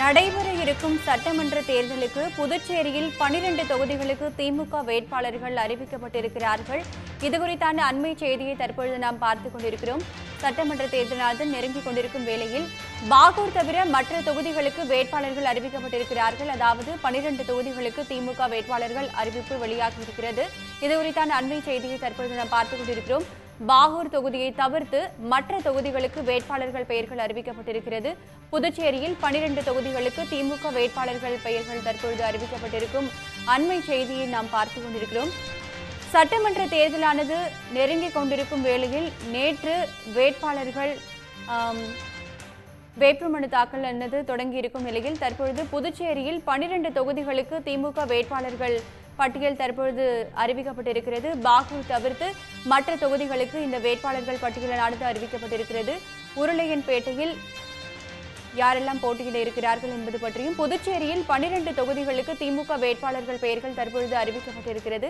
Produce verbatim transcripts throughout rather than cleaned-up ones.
நடைபெற இருக்கும் சட்டமன்ற தேர்தலுக்கு புதுச்சேரியில் பனிரண்டு தொகுதிகளுக்கு திமுக வேட்பாளர்கள் அறிவிக்கப்பட்டிருக்கிறார்கள். இதுகுறித்தான அண்மை செய்தியை தற்பொழுது நாம் பார்த்துக் கொண்டிருக்கிறோம். சட்டமன்ற தேர்தலானது நெருங்கிக் கொண்டிருக்கும் வேளையில் பாகூர் தவிர மற்ற தொகுதிகளுக்கு வேட்பாளர்கள் அறிவிக்கப்பட்டிருக்கிறார்கள். அதாவது பனிரண்டு தொகுதிகளுக்கு திமுக வேட்பாளர்கள் அறிவிப்பு வெளியாகியிருக்கிறது. இதுகுறித்தான அண்மை செய்தியை தற்பொழுது நாம் பார்த்துக் கொண்டிருக்கிறோம். பாகூர் தொகுதியை தவிர்த்து மற்ற தொகுதிகளுக்கு வேட்பாளர்கள் பெயர்கள் அறிவிக்கப்பட்டிருக்கிறது. புதுச்சேரியில் பனிரண்டு தொகுதிகளுக்கு திமுக வேட்பாளர்கள் பெயர்கள் தற்பொழுது அறிவிக்கப்பட்டிருக்கும் அண்மை செய்தியை நாம் பார்த்துக் கொண்டிருக்கிறோம். சட்டமன்ற தேர்தலானது நெருங்கிக் கொண்டிருக்கும் வேளையில் நேற்று வேட்பாளர்கள் வேட்புமனு தாக்கல் ஆனது தொடங்கியிருக்கும் நிலையில் தற்பொழுது புதுச்சேரியில் பனிரண்டு தொகுதிகளுக்கு திமுக வேட்பாளர்கள் பட்டியல் தற்பொழுது அறிவிக்கப்பட்டிருக்கிறது. பாகூர் தவிர்த்து மற்ற தொகுதிகளுக்கு இந்த வேட்பாளர்கள் பட்டியலானது அறிவிக்கப்பட்டிருக்கிறது. உருளையன்பேட்டையில் யாரெல்லாம் போட்டியிட இருக்கிறார்கள் என்பது பற்றியும், புதுச்சேரியில் பனிரண்டு தொகுதிகளுக்கு திமுக வேட்பாளர்கள் பெயர்கள் தற்பொழுது அறிவிக்கப்பட்டிருக்கிறது.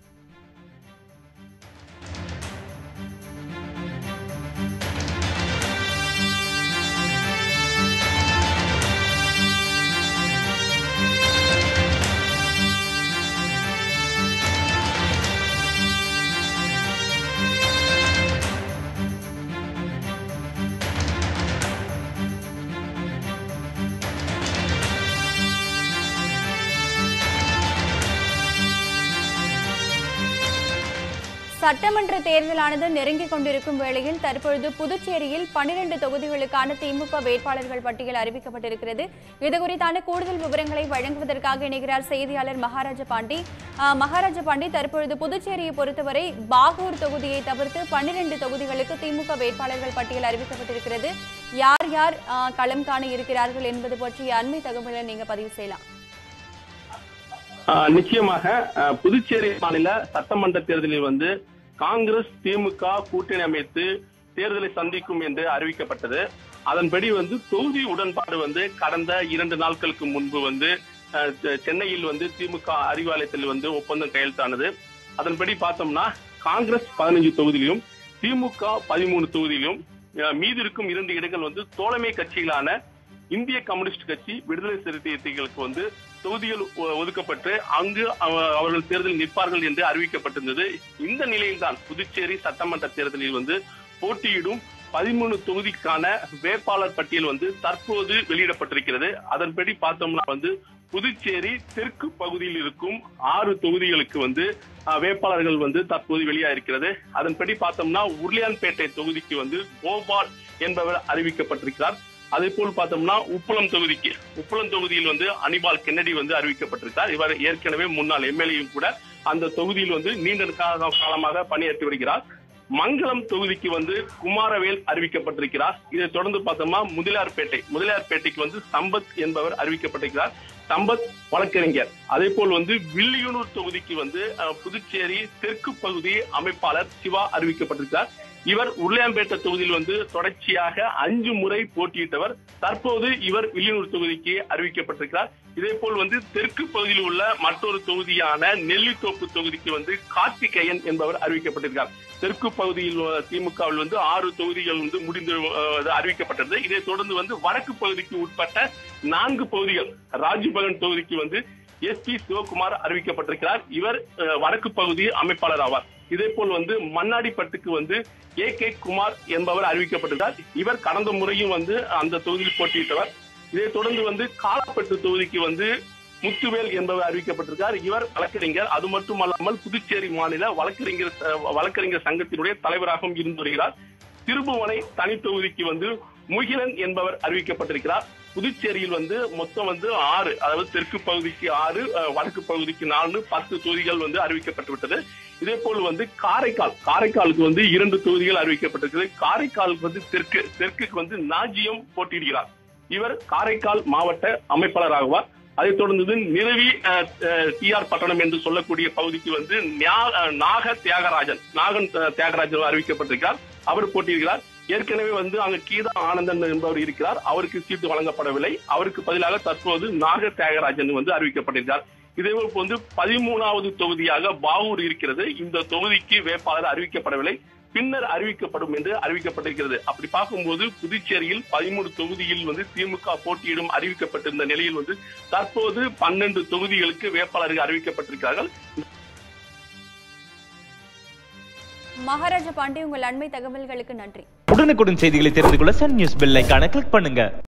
சட்டமன்ற தேர்தலானது நெருங்கிக் கொண்டிருக்கும் வேளையில் தற்பொழுது புதுச்சேரியில் பனிரண்டு தொகுதிகளுக்கான திமுக வேட்பாளர்கள் பட்டியல் அறிவிக்கப்பட்டிருக்கிறது. இதுகுறித்தான கூடுதல் விவரங்களை வழங்குவதற்காக இணைகிறார் செய்தியாளர் மகாராஜ பாண்டி. மகாராஜ பாண்டி, தற்பொழுது புதுச்சேரியை பொறுத்தவரை பாகூர் தொகுதியை தவிர்த்து பனிரண்டு தொகுதிகளுக்கு திமுக வேட்பாளர்கள் பட்டியல் அறிவிக்கப்பட்டிருக்கிறது. யார் யார் களம் காண இருக்கிறார்கள் என்பது பற்றிய அண்மை தகவலை நீங்க பதிவு செய்யலாம். நிச்சயமாக புதுச்சேரி மாநில சட்டமன்ற தேர்தலில் வந்து காங்கிரஸ் திமுக கூட்டணி அமைத்து தேர்தலை சந்திக்கும் என்று அறிவிக்கப்பட்டது. அதன்படி வந்து தொகுதி உடன்பாடு வந்து கடந்த இரண்டு நாட்களுக்கு முன்பு வந்து சென்னையில் வந்து திமுக அறிவாலயத்தில் வந்து ஒப்பந்தம் கையெழுத்தானது. அதன்படி பார்த்தோம்னா காங்கிரஸ் பதினைஞ்சு தொகுதியிலும் திமுக பதிமூணு தொகுதியிலும் மீதி இருக்கும் இரண்டு இடங்கள் வந்து தோழமை கட்சிகளான இந்திய கம்யூனிஸ்ட் கட்சி, விடுதலை சிறுத்தைகளுக்கு வந்து தொகுதிகள் ஒதுக்கப்பட்டு அங்கு அவர்கள் தேர்தலில் நிற்பார்கள் என்று அறிவிக்கப்பட்டிருந்தது. இந்த நிலையில்தான் புதுச்சேரி சட்டமன்ற தேர்தலில் வந்து போட்டியிடும் பதிமூணு தொகுதிக்கான வேட்பாளர் பட்டியல் வந்து தற்போது வெளியிடப்பட்டிருக்கிறது. அதன்படி பார்த்தோம்னா வந்து புதுச்சேரி தெற்கு பகுதியில் இருக்கும் ஆறு தொகுதிகளுக்கு வந்து வேட்பாளர்கள் வந்து தற்போது வெளியாயிருக்கிறது. அதன்படி பார்த்தோம்னா உருளையான்பேட்டை தொகுதிக்கு வந்து கோபால் என்பவர் அறிவிக்கப்பட்டிருக்கிறார். அதே போல் பார்த்தோம்னா உப்பளம் தொகுதிக்கு உப்பளம் தொகுதியில் வந்து அனிபால் கென்னடி வந்து அறிவிக்கப்பட்டிருக்கிறார். இவர் ஏற்கனவே முன்னாள் எம்எல்ஏயும் கூட அந்த தொகுதியில் வந்து நீண்ட காலமாக பணியாற்றி வருகிறார். மங்களம் தொகுதிக்கு வந்து குமாரவேல் அறிவிக்கப்பட்டிருக்கிறார். இதை தொடர்ந்து பார்த்தோம்னா முதலியார்பேட்டை முதலியார்பேட்டைக்கு வந்து சம்பத் என்பவர் அறிவிக்கப்பட்டிருக்கிறார். சம்பத் வழக்கறிஞர். அதே போல் வந்து வில்லியனூர் தொகுதிக்கு வந்து புதுச்சேரி தெற்கு பகுதி அமைப்பாளர் சிவா அறிவிக்கப்பட்டிருக்கிறார். இவர் உருளையான்பேட்டை தொகுதியில் வந்து தொடர்ச்சியாக அஞ்சு முறை போட்டியிட்டவர். தற்போது இவர் வில்லியனூர் தொகுதிக்கு அறிவிக்கப்பட்டிருக்கிறார். இதே போல் வந்து தெற்கு பகுதியில் உள்ள மற்றொரு தொகுதியான நெல்லித்தோப்பு தொகுதிக்கு வந்து கார்த்திகேயன் என்பவர் அறிவிக்கப்பட்டிருக்கிறார். தெற்கு பகுதியில் திமுகவில் வந்து ஆறு தொகுதிகள் வந்து முடிந்து அறிவிக்கப்பட்டது. இதை தொடர்ந்து வந்து வடக்கு பகுதிக்கு உட்பட்ட நான்கு பகுதிகள் ராஜ்பவன் தொகுதிக்கு வந்து எஸ் பி சிவகுமார் அறிவிக்கப்பட்டிருக்கிறார். இவர் வடக்கு பகுதி அமைப்பாளர் ஆவார். இதே போல் வந்து மண்ணாடிப்பட்டுக்கு வந்து ஏ கே குமார் என்பவர் அறிவிக்கப்பட்டிருக்கிறார். இவர் கடந்த முறையும் வந்து அந்த தொகுதியில் போட்டியிட்டவர். இதை தொடர்ந்து வந்து காலாப்பட்டு தொகுதிக்கு வந்து முத்துவேல் என்பவர் அறிவிக்கப்பட்டிருக்கார். இவர் வழக்கறிஞர். அது மட்டுமல்லாமல் புதுச்சேரி மாநில வழக்கறிஞர் வழக்கறிஞர் சங்கத்தினுடைய தலைவராகவும் இருந்து வருகிறார். திருபுவனை தனி தொகுதிக்கு வந்து முகிலன் என்பவர் அறிவிக்கப்பட்டிருக்கிறார். புதுச்சேரியில் வந்து மொத்தம் வந்து ஆறு, அதாவது தெற்கு பகுதிக்கு ஆறு, வடக்கு பகுதிக்கு நாலு, பத்து தொகுதிகள் வந்து அறிவிக்கப்பட்டுவிட்டது. இதே போல் வந்து காரைக்கால் காரைக்காலுக்கு வந்து இரண்டு தொகுதிகள் அறிவிக்கப்பட்டிருக்கிறது. காரைக்காலுக்கு வந்து தெற்கு தெற்குக்கு வந்து நாஜியம் போட்டியிடுகிறார். இவர் காரைக்கால் மாவட்ட அமைப்பாளர் ஆகுவார். அதைத் தொடர்ந்து நிறுவி டி ஆர் பட்டணம் என்று சொல்லக்கூடிய பகுதிக்கு வந்து நாக தியாகராஜன் நாகன் தியாகராஜன் அறிவிக்கப்பட்டிருக்கிறார். அவர் போட்டியிடுகிறார். ஏற்கனவே வந்து அங்கு கீதா ஆனந்தன் என்பவர் இருக்கிறார். அவருக்கு சீட்டு வழங்கப்படவில்லை. அவருக்கு பதிலாக தற்போது நாக தியாகராஜன் வந்து அறிவிக்கப்பட்டிருக்கிறார். இதேபோல் வந்து பதிமூணாவது தொகுதியாக பாகூர் இருக்கிறது. இந்த தொகுதிக்கு வேட்பாளர் அறிவிக்கப்படவில்லை. பின்னர் அறிவிக்கப்படும் என்று அறிவிக்கப்பட்டிருக்கிறது. அப்படி பார்க்கும்போது புதுச்சேரியில் பதிமூணு தொகுதியில் வந்து திமுக போட்டியிடும் அறிவிக்கப்பட்டிருந்த நிலையில் வந்து தற்போது பன்னெண்டு தொகுதிகளுக்கு வேட்பாளர்கள் அறிவிக்கப்பட்டிருக்கிறார்கள். மகாராஜா பாண்டே, உங்கள் அண்மை தகவல்களுக்கு நன்றி. உடனுக்குடன் செய்திகளை தெரிந்து கொள்ள சன் நியூஸ் பெல் ஐகானை கிளிக் பண்ணுங்க.